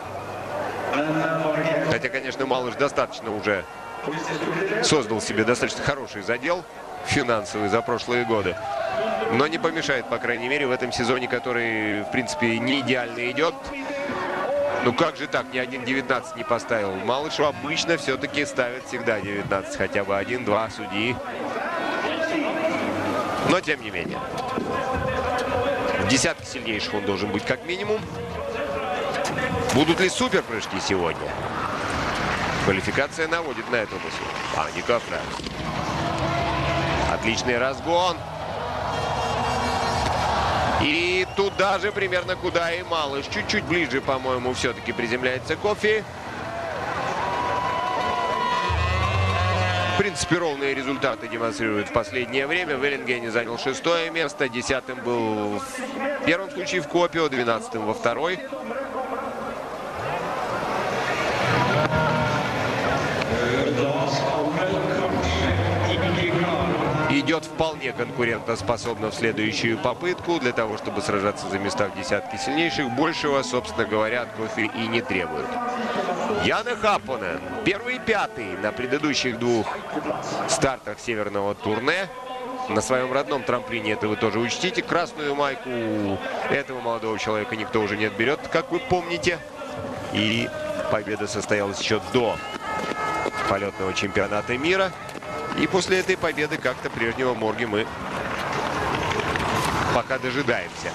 Хотя, конечно, Малыш достаточно уже создал себе достаточно хороший задел финансовый за прошлые годы. Но не помешает, по крайней мере, в этом сезоне, который, в принципе, не идеально идет. Ну как же так, ни один девятнадцать не поставил? Малышу обычно все-таки ставят всегда девятнадцать. Хотя бы один-два судьи. Но тем не менее. В десятке сильнейших он должен быть как минимум. Будут ли суперпрыжки сегодня? Квалификация наводит на эту мысль. Аника Фрэнс. Отличный разгон. И туда же примерно куда и Малыш. Чуть-чуть ближе, по-моему, все-таки приземляется Кофи. В принципе, ровные результаты демонстрируют в последнее время. В Веллингене занял шестое место. Десятым был в первом случае в Копио, двенадцатым во второй. Идет вполне конкурентоспособно в следующую попытку. Для того, чтобы сражаться за места в десятке сильнейших, большего, собственно говоря, от Кофи и не требует. Janne Happonen. Первый и пятый на предыдущих двух стартах северного турне. На своем родном трамплине, это вы тоже учтите. Красную майку этого молодого человека никто уже не отберет, как вы помните. И победа состоялась еще до полетного чемпионата мира. И после этой победы как-то прежнего Морги мы пока дожидаемся.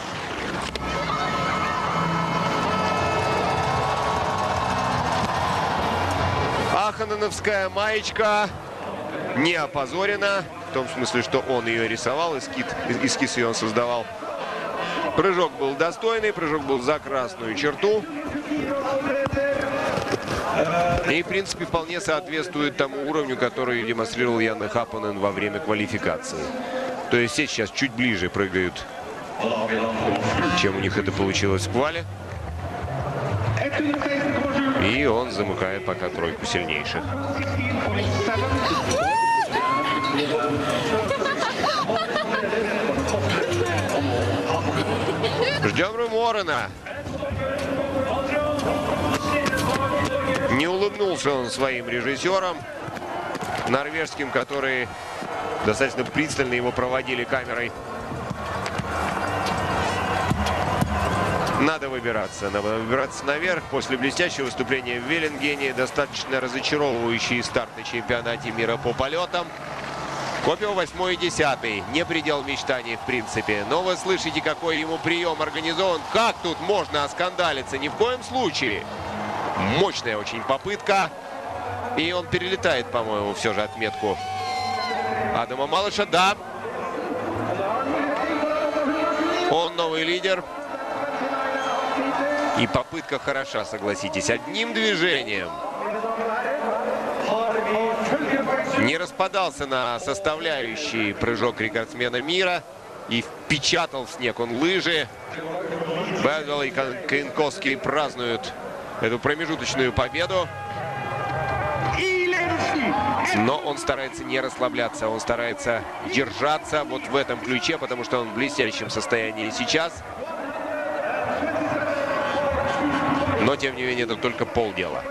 Аханеновская маечка не опозорена. В том смысле, что он ее рисовал, эскиз, эскиз ее он создавал. Прыжок был достойный, прыжок был за красную черту. И, в принципе, вполне соответствует тому уровню, который демонстрировал Janne Happonen во время квалификации. То есть все сейчас чуть ближе прыгают, чем у них это получилось в квале. И он замыкает пока тройку сильнейших. Ждем Руморена. Не улыбнулся он своим режиссерам норвежским, которые достаточно пристально его проводили камерой. Надо выбираться. Надо выбираться наверх. После блестящего выступления в Веллингене, достаточно разочаровывающий старт на чемпионате мира по полетам. Копио восьмой и десятый. Не предел мечтаний, в принципе. Но вы слышите, какой ему прием организован. Как тут можно оскандалиться? Ни в коем случае. Мощная очень попытка. И он перелетает, по-моему, все же отметку Адама Малыша. Да. Он новый лидер. И попытка хороша, согласитесь. Одним движением. Не распадался на составляющий прыжок рекордсмена мира. И впечатал в снег он лыжи. Бэдвелл и Каенковский празднуют эту промежуточную победу. Но он старается не расслабляться. Он старается держаться вот в этом ключе, потому что он в блестящем состоянии сейчас. Но, тем не менее, это только полдела.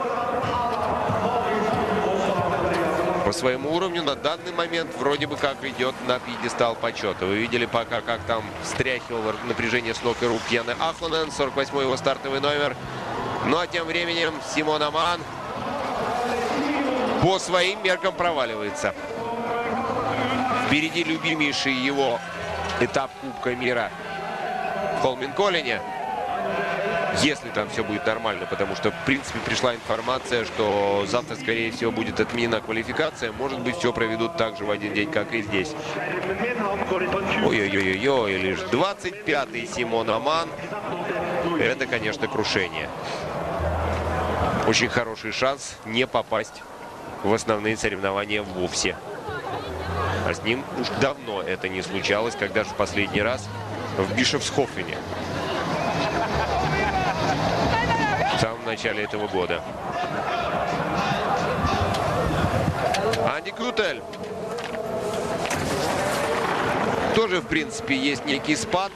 По своему уровню на данный момент вроде бы как идет на пьедестал почета. Вы видели пока, как там встряхивал напряжение с ног и рук Janne Happonen, сорок восьмой его стартовый номер. Ну а тем временем Симон Аман по своим меркам проваливается. Впереди любимейший его этап Кубка мира в Холменколлине. Если там все будет нормально, потому что, в принципе, пришла информация, что завтра, скорее всего, будет отменена квалификация. Может быть, все проведут так же в один день, как и здесь. Ой-ой-ой-ой, лишь двадцать пятый Симон Аман. Это, конечно, крушение. Очень хороший шанс не попасть в основные соревнования вовсе. А с ним уж давно это не случалось, когда же в последний раз в Бишофсхофене. В самом начале этого года. Анди Кютель. Тоже, в принципе, есть некий спад.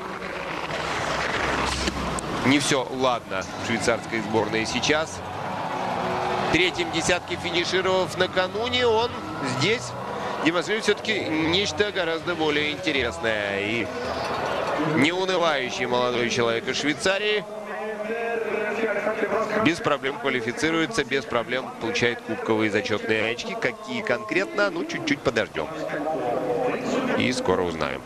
Не все ладно в швейцарской сборной сейчас. В третьем десятке финишировав накануне, он здесь демонстрирует все-таки нечто гораздо более интересное. И неунывающий молодой человек из Швейцарии без проблем квалифицируется, без проблем получает кубковые зачетные очки. Какие конкретно? Ну, чуть-чуть подождем. И скоро узнаем.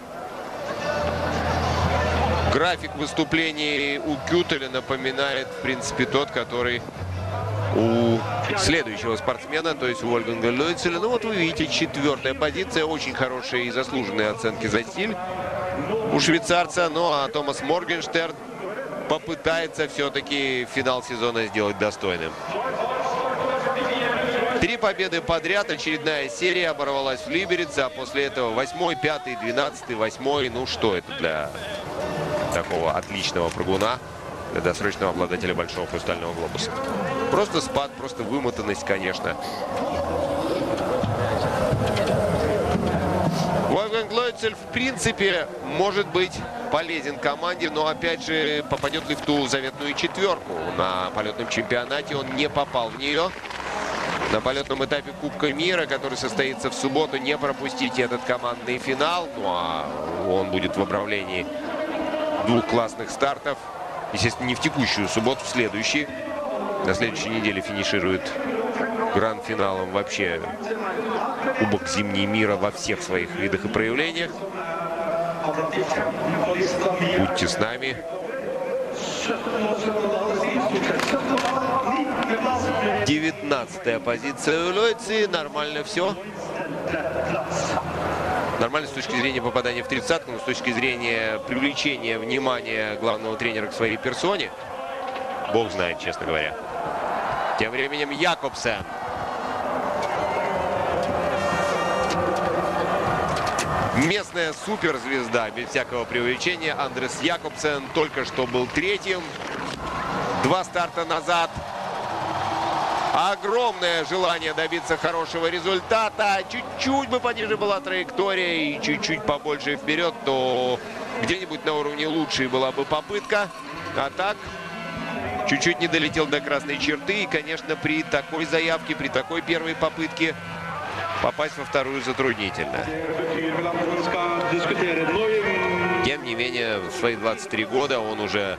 График выступлений у Кютеля напоминает, в принципе, тот, который у следующего спортсмена, то есть у Вольфганга Лёйцеля. Ну вот вы видите, четвертая позиция. Очень хорошие и заслуженные оценки за стиль у швейцарца. Ну а Томас Моргенштерн попытается все-таки финал сезона сделать достойным. Три победы подряд. Очередная серия оборвалась в Либерице. А после этого восьмой, пятый, двенадцатый, восьмой. Ну что это для такого отличного прыгуна, для досрочного обладателя большого хрустального глобуса? Просто спад, просто вымотанность, конечно. Вольфганг Лёйцель, в принципе, может быть полезен команде, но, опять же, попадет ли в ту заветную четверку? На полетном чемпионате он не попал в нее. На полетном этапе Кубка мира, который состоится в субботу, не пропустите этот командный финал. Ну, а он будет в управлении двух классных стартов. Естественно, не в текущую субботу, в следующий. На следующей неделе финиширует гранд-финалом вообще Кубок Зимний мира во всех своих видах и проявлениях. Будьте с нами. девятнадцатая позиция у Лёйци. Нормально все. Нормально с точки зрения попадания в тридцатку, но с точки зрения привлечения внимания главного тренера к своей персоне, бог знает, честно говоря. Тем временем Якобсен. Местная суперзвезда, без всякого преувеличения, Андрес Якобсен только что был третьим. Два старта назад. Огромное желание добиться хорошего результата. Чуть-чуть бы пониже была траектория и чуть-чуть побольше вперед, то где-нибудь на уровне лучшей была бы попытка. А так, чуть-чуть не долетел до красной черты. И, конечно, при такой заявке, при такой первой попытке попасть во вторую затруднительно. Тем не менее, в свои двадцать три года он уже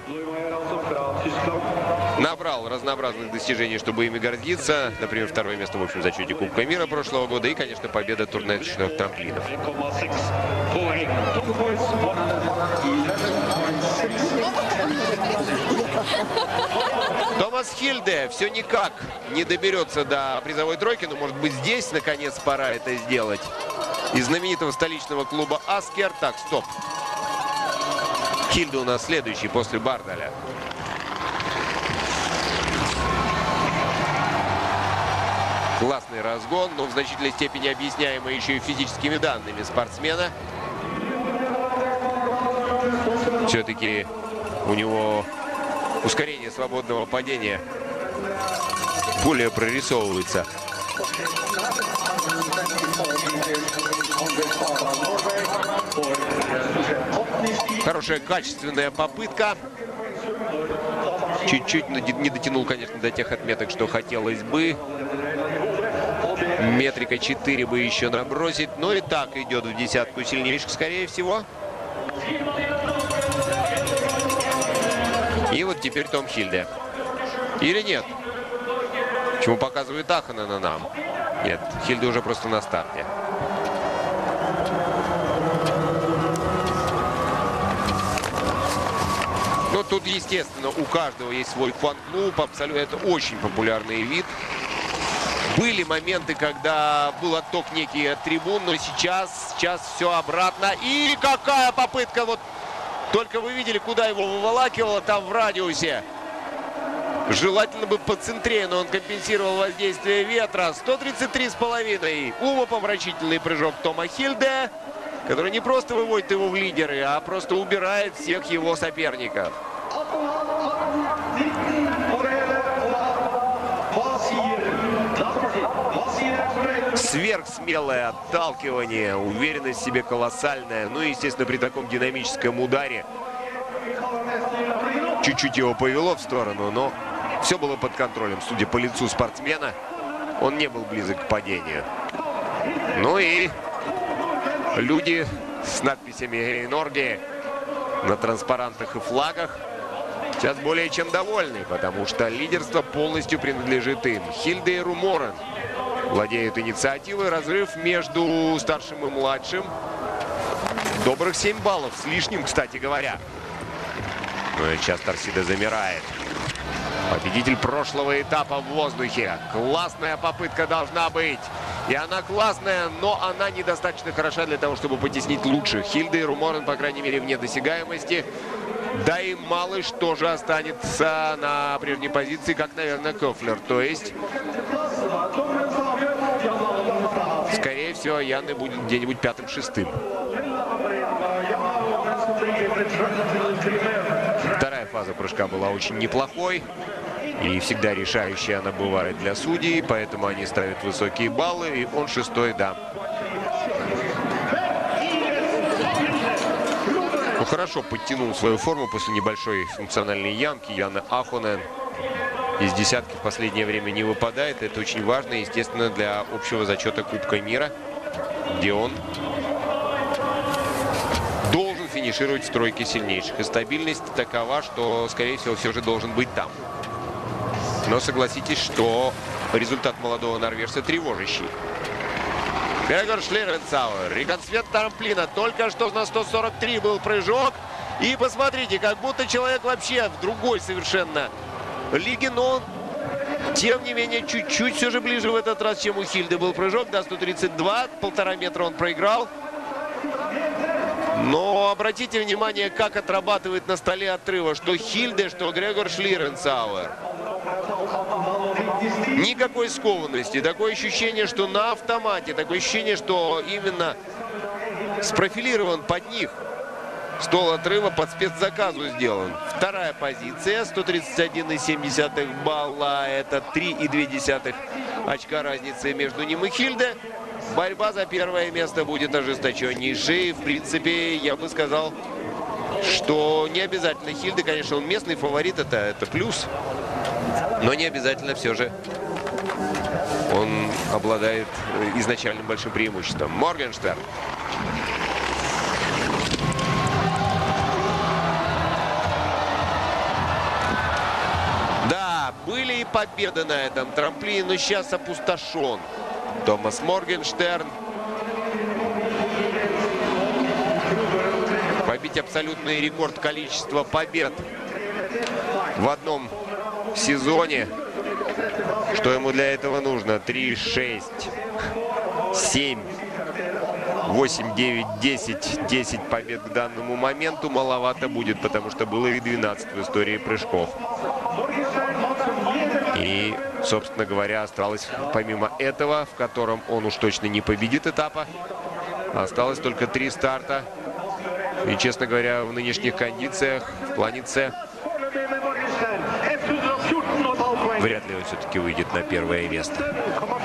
набрал разнообразных достижений, чтобы ими гордиться. Например, второе место в общем зачете Кубка мира прошлого года и, конечно, победа турнирных трамплинов. Томас Хильде все никак не доберется до призовой тройки, но, может быть, здесь, наконец, пора это сделать. Из знаменитого столичного клуба Аскер. Так, стоп. Хильде у нас следующий после Бардаля. Классный разгон, но в значительной степени объясняемый еще и физическими данными спортсмена. Все-таки у него ускорение свободного падения более прорисовывается. Хорошая качественная попытка. Чуть-чуть не дотянул, конечно, до тех отметок, что хотелось бы. Метрика четыре бы еще набросить. Но и так идет в десятку сильнейших, скорее всего. И вот теперь Том Хильде. Или нет? Почему показывает Аханена нам? Нет, Хильда уже просто на старте. Ну, тут, естественно, у каждого есть свой фан-клуб. Абсолютно, это очень популярный вид. Были моменты, когда был отток некий от трибун, но сейчас, сейчас все обратно. И какая попытка! Вот только вы видели, куда его выволакивало там в радиусе. Желательно бы по центре, но он компенсировал воздействие ветра. сто тридцать три с половиной. Умопомрачительный прыжок Тома Хильде, который не просто выводит его в лидеры, а просто убирает всех его соперников. Сверхсмелое отталкивание, уверенность в себе колоссальная. Ну и, естественно, при таком динамическом ударе чуть-чуть его повело в сторону, но все было под контролем. Судя по лицу спортсмена, он не был близок к падению. Ну и люди с надписями «Эйнорги» на транспарантах и флагах сейчас более чем довольны, потому что лидерство полностью принадлежит им. Хильде и Руморен владеют инициативой. Разрыв между старшим и младшим добрых семь баллов с лишним, кстати говоря. Ну и сейчас Торсидо замирает. Победитель прошлого этапа в воздухе. Классная попытка должна быть. И она классная, но она недостаточно хороша для того, чтобы потеснить лучших. Хильда и Руморен, по крайней мере, вне досягаемости. Да и Малыш тоже останется на прежней позиции, как, наверное, Кофлер. То есть, скорее всего, Яны будет где-нибудь пятым-шестым. Вторая фаза прыжка была очень неплохой. И всегда решающая она бывает для судей. Поэтому они ставят высокие баллы. И он шестой, да. Ну, хорошо подтянул свою форму после небольшой функциональной ямки. Яна Ахонен из десятки в последнее время не выпадает. Это очень важно, естественно, для общего зачета Кубка мира, где он должен финишировать в тройке сильнейших. И стабильность такова, что, скорее всего, все же должен быть там. Но согласитесь, что результат молодого норвежца тревожащий. Грегор Шлиренцауэр. Реконцвет трамплина. Только что на сто сорок три был прыжок. И посмотрите, как будто человек вообще в другой совершенно лиге. Но он, тем не менее, чуть-чуть все же ближе в этот раз, чем у Хильды был прыжок. Да, сто тридцать два. Полтора метра он проиграл. Но обратите внимание, как отрабатывает на столе отрыва что Хильде, что Грегор Шлиренцауэр. Никакой скованности. Такое ощущение, что на автомате. Такое ощущение, что именно спрофилирован под них. Стол отрыва под спецзаказу сделан. Вторая позиция. сто тридцать один и семь десятых балла. Это три и две десятых очка разницы между ним и Хильде. Борьба за первое место будет ожесточеннейшей. В принципе, я бы сказал, что не обязательно Хильде. Конечно, он местный фаворит. Это, это плюс. Но не обязательно все же он обладает изначальным большим преимуществом. Моргенштерн. Да, были и победы на этом трамплине, но сейчас опустошен Томас Моргенштерн. Побить абсолютный рекорд количества побед в одном сезоне. Что ему для этого нужно? три, шесть, семь, восемь, девять, десять. десять побед к данному моменту маловато будет, потому что было их двенадцать в истории прыжков. И, собственно говоря, осталось помимо этого, в котором он уж точно не победит этапа, осталось только три старта. И, честно говоря, в нынешних кондициях в плане С вряд ли он все-таки выйдет на первое место.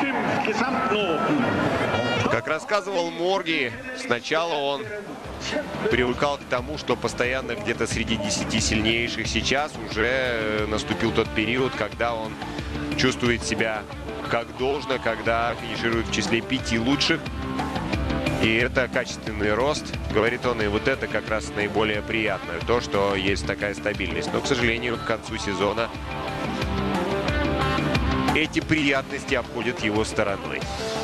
Как рассказывал Морги, сначала он привыкал к тому, что постоянно где-то среди десяти сильнейших. Сейчас уже наступил тот период, когда он чувствует себя как должно, когда финиширует в числе пяти лучших. И это качественный рост, говорит он, и вот это как раз наиболее приятное, то, что есть такая стабильность. Но, к сожалению, к концу сезона эти приятности обходят его стороной.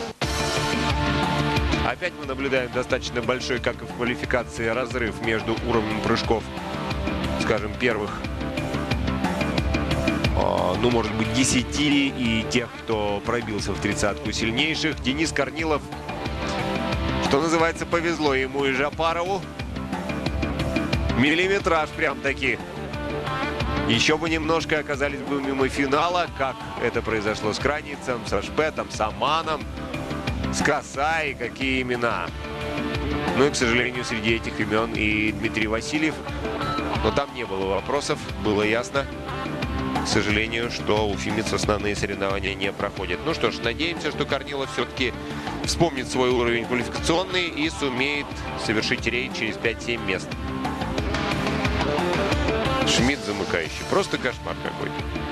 Опять мы наблюдаем достаточно большой, как и в квалификации, разрыв между уровнем прыжков, скажем, первых, ну, может быть, десяти и тех, кто пробился в тридцатку сильнейших. Денис Корнилов, что называется, повезло ему и Жапарову. Миллиметраж прям-таки. Еще бы немножко оказались бы мимо финала, как это произошло с Краницем, с Рашпетом, с Аманом, с Касай, какие имена. Ну и, к сожалению, среди этих имен и Дмитрий Васильев. Но там не было вопросов, было ясно, к сожалению, что уфимец основные соревнования не проходит. Ну что ж, надеемся, что Корнилов все-таки вспомнит свой уровень квалификационный и сумеет совершить рейд через пять-семь мест. Шмидт замыкающий. Просто кошмар какой-то.